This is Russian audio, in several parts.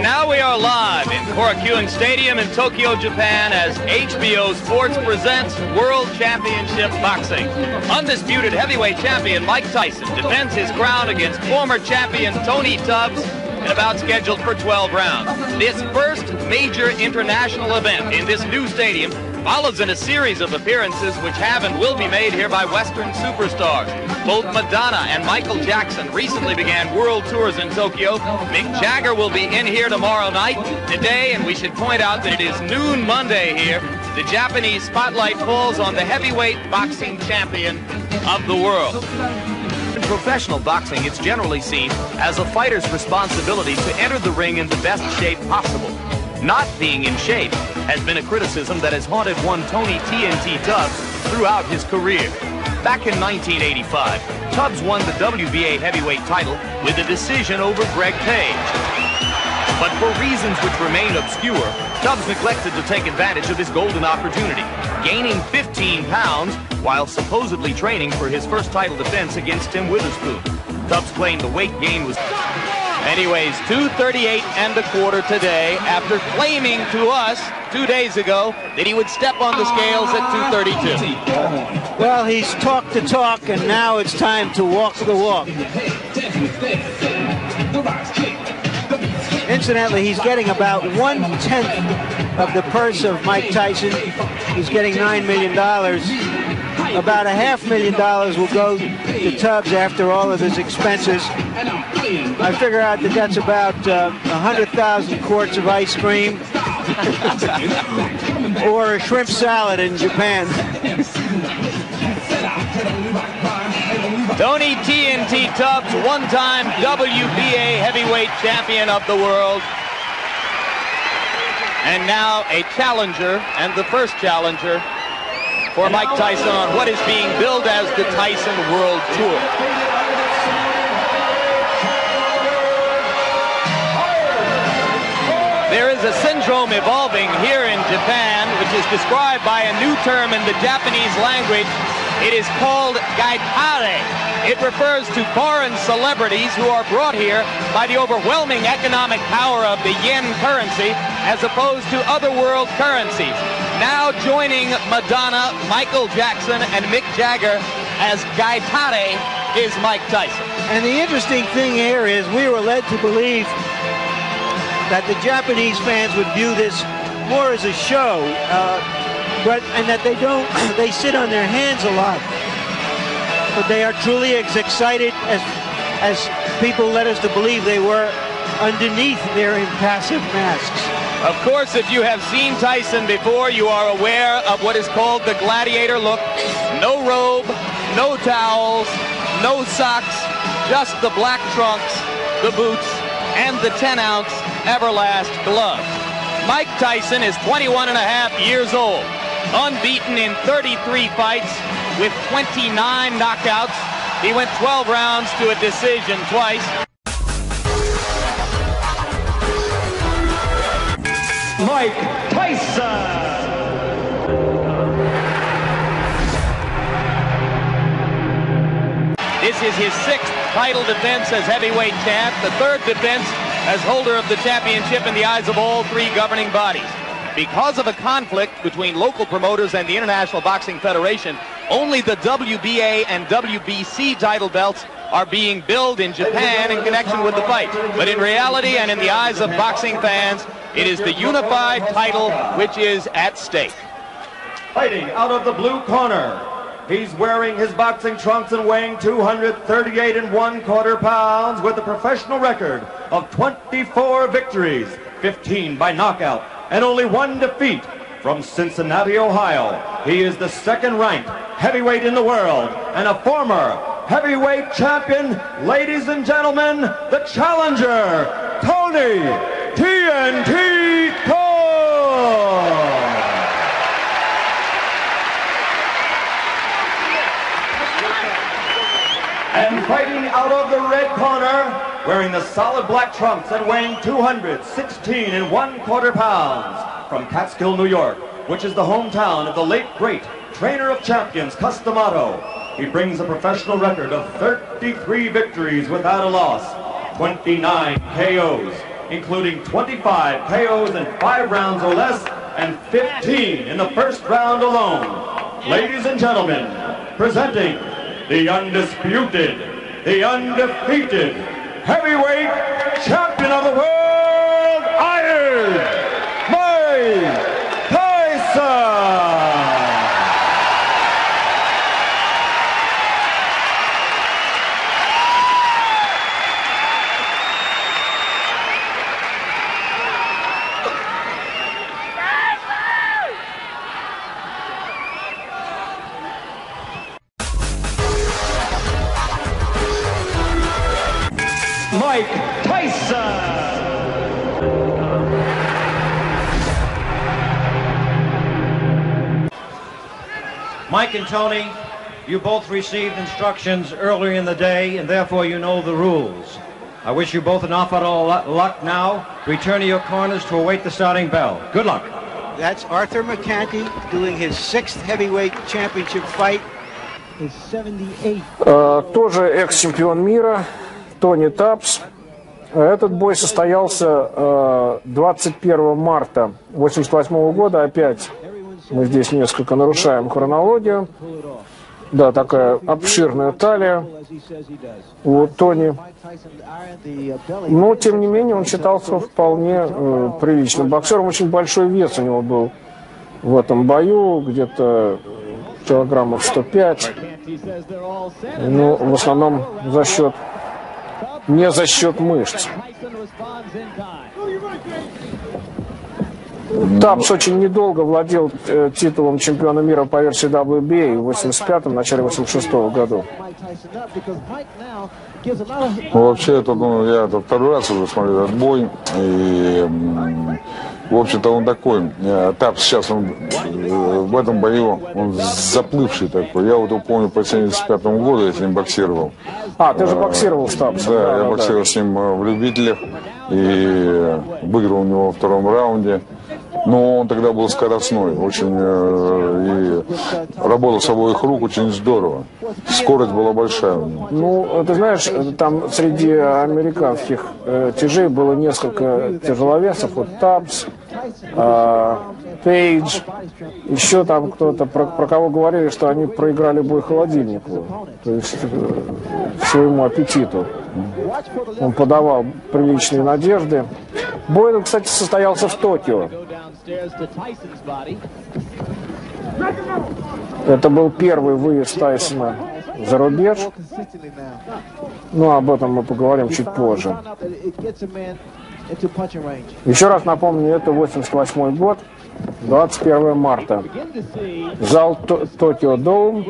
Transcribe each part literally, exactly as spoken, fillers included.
Now we are live in Korakuen Stadium in Tokyo, Japan, as H B O Sports presents World Championship Boxing. Undisputed heavyweight champion Mike Tyson defends his crown against former champion Tony Tubbs in a bout scheduled for twelve rounds. This first major international event in this new stadium follows in a series of appearances which have and will be made here by Western superstars. Both Madonna and Michael Jackson recently began world tours in Tokyo. Mick Jagger will be in here tomorrow night. Today, and we should point out that it is noon Monday here, the Japanese spotlight falls on the heavyweight boxing champion of the world. In professional boxing, it's generally seen as a fighter's responsibility to enter the ring in the best shape possible. Not being in shape has been a criticism that has haunted one Tony T N T Tubbs throughout his career. Back in nineteen eighty-five, Tubbs won the W B A heavyweight title with a decision over Greg Page. But for reasons which remain obscure, Tubbs neglected to take advantage of his golden opportunity, gaining fifteen pounds while supposedly training for his first title defense against Tim Witherspoon. Tubbs claimed the weight gain was... Anyways, two thirty-eight and a quarter today, after claiming to us two days ago that he would step on the scales at two thirty-two. Well, he's talked the talk, and now it's time to walk the walk. Incidentally, he's getting about one-tenth of the purse of Mike Tyson. He's getting nine million dollars. About a half million dollars will go to Tubbs after all of his expenses. I figure out that that's about uh, one hundred thousand quarts of ice cream or a shrimp salad in Japan. Tony T N T Tubbs, one-time W B A heavyweight champion of the world. And now a challenger, and the first challenger, for Mike Tyson on what is being billed as the Tyson World Tour. There is a syndrome evolving here in Japan, which is described by a new term in the Japanese language. It is called gaitare. It refers to foreign celebrities who are brought here by the overwhelming economic power of the yen currency as opposed to other world currencies. Now joining Madonna, Michael Jackson, and Mick Jagger as gaitare is Mike Tyson. And the interesting thing here is we were led to believe that the Japanese fans would view this more as a show, uh, but and that they don't, they sit on their hands a lot. But they are truly as excited as, as people led us to believe they were underneath their impassive masks. Of course, if you have seen Tyson before, you are aware of what is called the gladiator look. No robe, no towels, no socks, just the black trunks, the boots, and the ten ounce Everlast gloves. Mike Tyson is twenty-one and a half years old, unbeaten in thirty-three fights with twenty-nine knockouts. He went twelve rounds to a decision twice. Mike Tyson. This is his sixth title defense as heavyweight champ, the third defense as holder of the championship in the eyes of all three governing bodies. Because of a conflict between local promoters and the International Boxing Federation, only the W B A and W B C title belts are being billed in Japan in connection with the fight. But in reality and in the eyes of boxing fans, it is the unified title which is at stake. Fighting out of the blue corner, he's wearing his boxing trunks and weighing two hundred thirty-eight and one quarter pounds with a professional record of twenty-four victories, fifteen by knockout, and only one defeat. From Cincinnati, Ohio, he is the second-ranked heavyweight in the world and a former heavyweight champion. Ladies and gentlemen, the challenger, Tony T N T Tubbs. And fighting out of the red corner, wearing the solid black trunks and weighing two hundred sixteen and one quarter pounds, from Catskill, New York, which is the hometown of the late great trainer of champions, Cus D'Amato. He brings a professional record of thirty-three victories without a loss, twenty-nine K Os, including twenty-five K Os in five rounds or less and fifteen in the first round alone. Ladies and gentlemen, presenting the undisputed, the undefeated heavyweight champion of the world, Iron Mike Tyson! Mike Tyson! Mike and Tony, you both received instructions earlier in the day, and therefore you know the rules. I wish you both an awful lot of luck now. Return to your corners to await the starting bell. Good luck. That's Arthur McCanty doing his sixth heavyweight championship fight. His seventy-eighth. Uh, тоже экс-чемпион мира. Тони Тапс. Этот бой состоялся двадцать первого марта восемьдесят восьмого года. Опять мы здесь несколько нарушаем хронологию. Да, такая обширная талия у Тони. Но, тем не менее, он считался вполне э, приличным боксером. Очень большой вес у него был в этом бою, где-то килограммов сто пять. Ну, в основном за счет... не за счет мышц. Тапс очень недолго владел э, титулом чемпиона мира по версии дабл ю би эй в восемьдесят пятом, начале восемьдесят шестого году. Ну, вообще, это, ну, я это второй раз уже смотрю этот бой. И, в общем-то, он такой. Тапс сейчас он, в этом бою он заплывший такой. Я вот его помню по семьдесят пятому году, я с ним боксировал. А, ты же боксировал с Тапсом. Да, да, я да, боксировал да. с ним в любителях и выиграл у него во втором раунде. Но он тогда был скоростной, очень э, и работал с обоих рук очень здорово. Скорость была большая у него. Ну, ты знаешь, там среди американских э, тяжей было несколько тяжеловесов. Вот Тапс, э, Пейдж, еще там кто-то, про, про кого говорили, что они проиграли бой холодильнику, то есть э, своему аппетиту. Он подавал приличные надежды. Бой, кстати, состоялся в Токио. Это был первый выезд Тайсона за рубеж. Ну, об этом мы поговорим чуть позже. Еще раз напомню, это восемьдесят восьмой год, двадцать первого марта. Зал Токио Доум,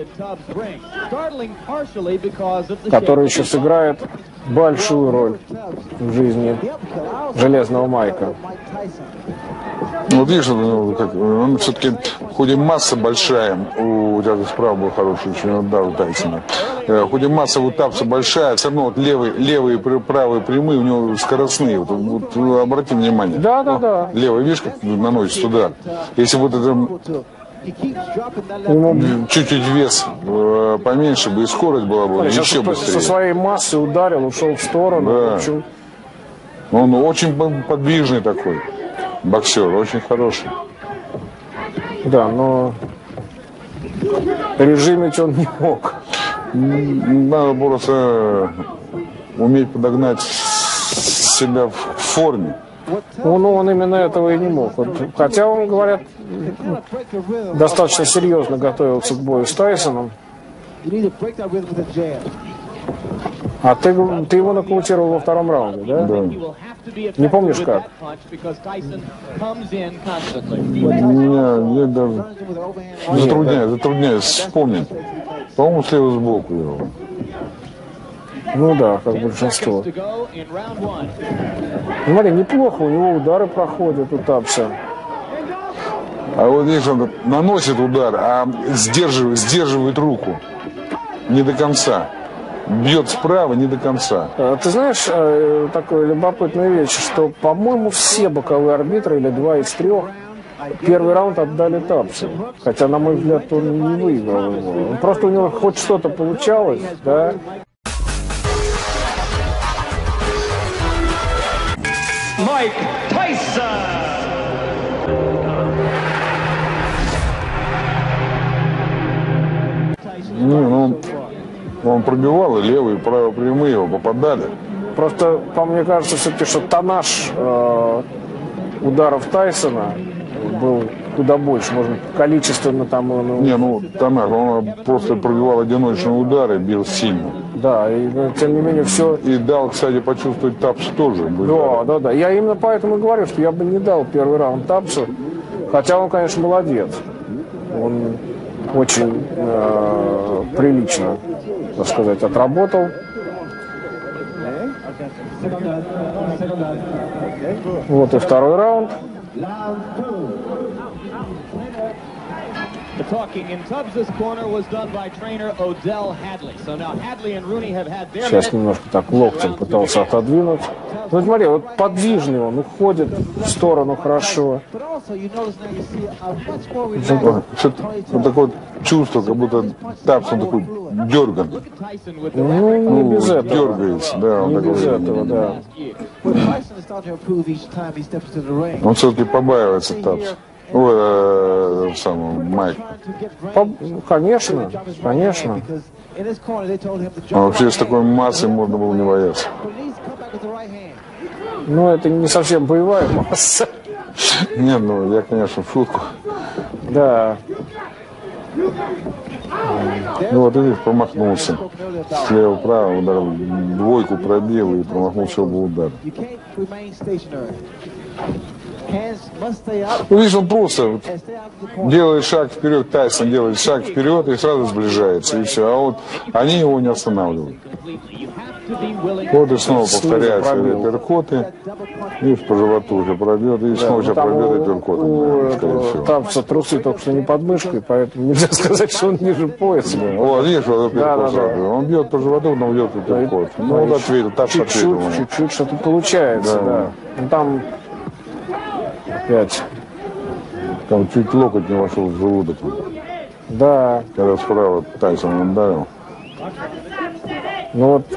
который еще сыграет большую роль в жизни Железного Майка. Ну, вот видишь, ну, как, он все-таки, хоть и масса большая, у тебя справа был хороший очень удар у Тайсона, хоть и масса у Тапса большая, все равно вот левые, левые и правые прямые у него скоростные. Вот, вот обрати внимание. Да, да, да. Левый, видишь, как наносит удар. Если вот это чуть-чуть вес э, поменьше бы и скорость была бы еще быстрее. Со своей массой ударил, ушел в сторону. Да. Очень... Он очень подвижный такой боксер, очень хороший. Да, но режимить он не мог. Надо просто уметь подогнать себя в форме. Ну, ну, он именно этого и не мог. Вот, хотя он, говорят, достаточно серьезно готовился к бою с Тайсоном. А ты, ты его нокаутировал во втором раунде, да? Да. Не помнишь как? Не, я даже затрудняюсь, затрудняюсь вспомнить. По-моему, слева сбоку его. Ну да, как большинство. Смотри, неплохо, у него удары проходят у Тапса. А вот видишь, он наносит удар, а сдерживает, сдерживает руку. Не до конца. Бьет справа, не до конца. Ты знаешь, такая любопытная вещь, что, по-моему, все боковые арбитры, или два из трех, первый раунд отдали Тапсу. Хотя, на мой взгляд, он не выиграл его. Просто у него хоть что-то получалось, да. Mike Tyson. Не, ну, он, он пробивал, и левые, и правые прямые его попадали. Просто, по мне кажется, все-таки, что тоннаж э, ударов Тайсона был куда больше. Может, количественно там... Ну, Не, ну, тоннаж, он просто пробивал одиночные удары, бил сильно. да, и но, тем не менее все... И дал, кстати, почувствовать Тапсу тоже. Да, да, да. Я именно поэтому и говорю, что я бы не дал первый раунд Тапсу. Хотя он, конечно, молодец. Он очень э, прилично, так сказать, отработал. Вот и второй раунд. The talking in Tubbs' corner was done by trainer Odell Hadley. So now Hadley and Rooney have had their Сейчас немножко так локтем пытался отодвинуть. Ну, смотри, вот подвижный он, уходит в сторону хорошо. Вот такое вот чувство, как будто Тапс, он такой дерган. Ну, не Ну, без этого. дергается, да, он Не такой. без этого, да. Он все-таки побаивается Тапс. Ой, э, самого Майк. По- Конечно, конечно. А вообще с такой массой можно было не бояться. Но это не совсем боевая масса. Нет, ну я, конечно, в шутку. Да. Ну вот видишь, промахнулся. Слева-право ударил, двойку пробил и промахнулся оба удара. Ну видишь, он просто вот делает шаг вперед, Тайсон делает шаг вперед и сразу сближается, и все. А вот они его не останавливают. Вот и снова повторяются перкоты, и по животу уже пробьет, и снова сейчас пробьет и перкоты, скорее всего. Там трусы только что не под мышкой, поэтому нельзя сказать, что он ниже пояса. Вот, видишь, вот Да, да, да. он бьет по животу, но бьет и перкот. Ну вот ответил, так ответил. Чуть-чуть, чуть-чуть что-то получается, Да. да. Ну там опять, Там чуть локоть не вошел в желудок, да. когда справа Тайсон ударил. Ну вот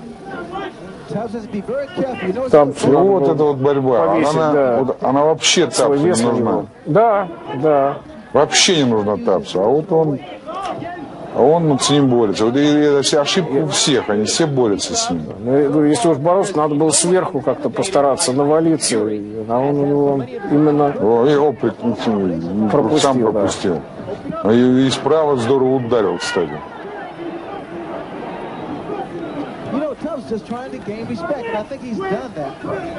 там Ну вот это вот борьба, повесить, она, да, вот, она вообще свой Тапсу вес не на нужна. него. Да, да. Вообще не нужна Тапсу, а вот он, а он вот с ним борется. Вот и это вся ошибка у всех, они все борются с ним. Ну, я говорю, если уж бороться, надо было сверху как-то постараться навалиться. А он у него именно... О, и опыт Пропустил, сам да. пропустил. А И, и справа здорово ударил, кстати. just trying to gain respect, and I think he's done that.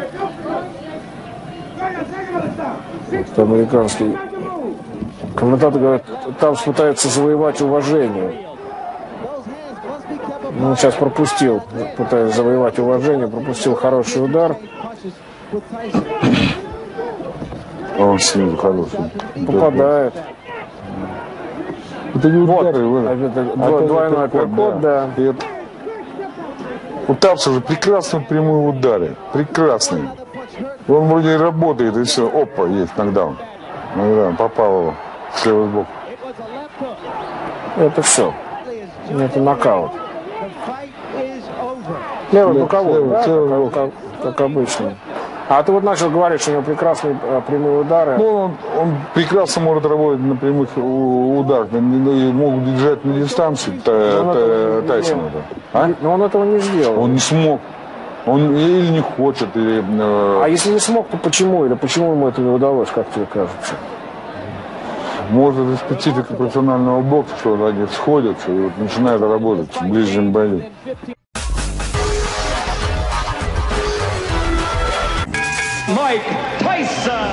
Это американский комментатор говорит, там пытается завоевать уважение. Ну, сейчас пропустил, пытаясь завоевать уважение, пропустил хороший удар. Он снизу хороший. Попадает. Это не Вот, удары, вы- это а дво- это двойной переход, переход, да. И это- У Тапса же прекрасные прямые удары. Прекрасные. Он вроде и работает, и все. Опа, есть нокдаун. Нокдаун, попал его слева сбоку. Это все. Это нокаут. Левый Лев- боковой, левый, да, левый как, как- как обычно. А ты вот начал говорить, что у него прекрасные э, прямые удары. Ну, он, он прекрасно может работать на прямых у- ударах, на- на- и могут держать на дистанции та- он та- этого не Тайсона. сделал. А? Но он этого не сделал. Он не смог. Он или не хочет, или... э, А если не смог, то почему? Или почему ему это не удалось, как тебе кажется? Может, это специфика профессионального бокса, что они сходятся и вот начинают работать в ближнем бою. Mike Tyson.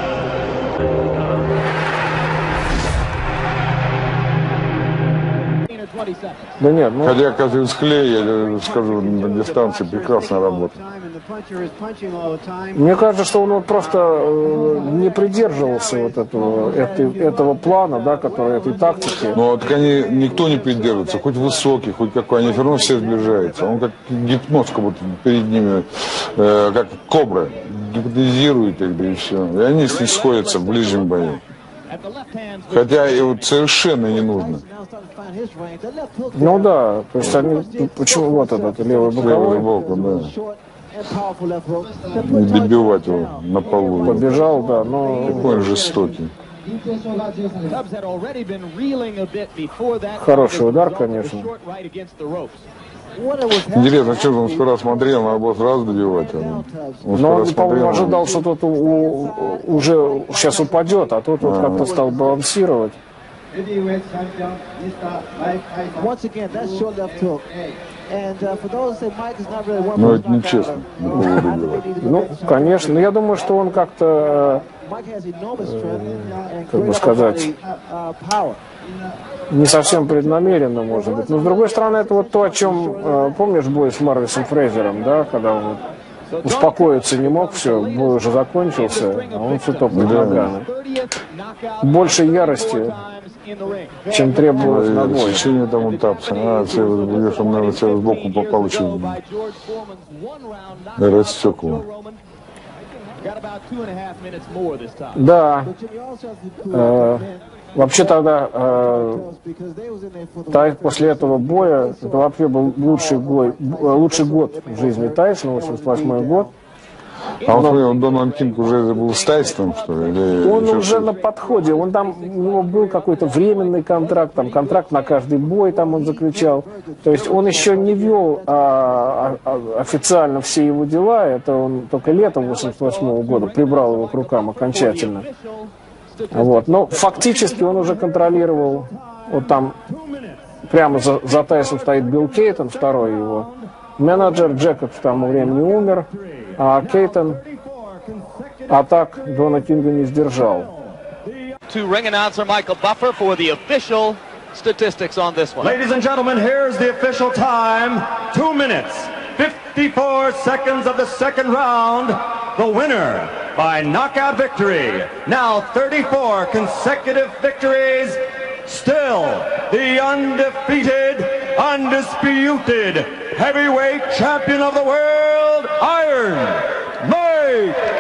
Да нет, ну, Хотя Казинс Клей, я скажу, на дистанции прекрасно работает. мне кажется, что он вот просто э, не придерживался вот этого, этой- этого плана, да, который, этой тактики. Но вот они, никто не придерживается, хоть высокий, хоть какой, они все равно все сближаются. Он как гипноз, как будто перед ними, э, как кобра, гипнотизирует их, да и все. И они с ним сходятся в ближнем бою. Хотя и вот совершенно не нужно. Ну да, то есть они, почему вот этот левый Левый боковой. боку, да. И добивать его на полу. Побежал, да, но... Какой он жестокий. Хороший удар, конечно. Интересно, что он скоро смотрел, надо было сразу добивать. Он Но он, по-моему, ожидал, что тот у, у, уже сейчас упадет, а тот вот как-то стал балансировать. Ну, это нечестно. Ну, конечно. Но я думаю, что он как-то, как бы сказать, не совсем преднамеренно, может быть. Но, с другой стороны, это вот то, о чем, помнишь, бой с Марвисом Фрейзером, да, когда он успокоиться не мог, все, бой уже закончился, а он все топает ногами. Больше ярости, чем требовалось на бой. Ощущение там у Тапса. А, це, я там, наверное, це сбоку попал еще. Рассек его. Да. Э, вообще тогда, э, Тай, после этого боя, это вообще был лучший, бой, лучший год в жизни Тайсона, восемьдесят восьмой год. А он, он Дональд Кинг уже был с Тайсоном, что ли? Или он уже что-то? на подходе, он там, у него был какой-то временный контракт, там контракт на каждый бой там он заключал. То есть он еще не вел а, а, официально все его дела, это он только летом восемьдесят восьмого года прибрал его к рукам окончательно. Вот. Но фактически он уже контролировал, вот там прямо за, за Тайсоном стоит Билл Кейтон, второй его менеджер. Джекоб к тому времени умер, а Кейтон атак Дона Кинга не сдержал. To ring announcer Michael Buffer for the official statistics on this one. Ladies and gentlemen, here's the official time. Two minutes, fifty-four seconds of the second round. The winner by knockout victory. Now thirty-four consecutive victories. Still the undefeated, undisputed heavyweight champion of the world, Iron Mike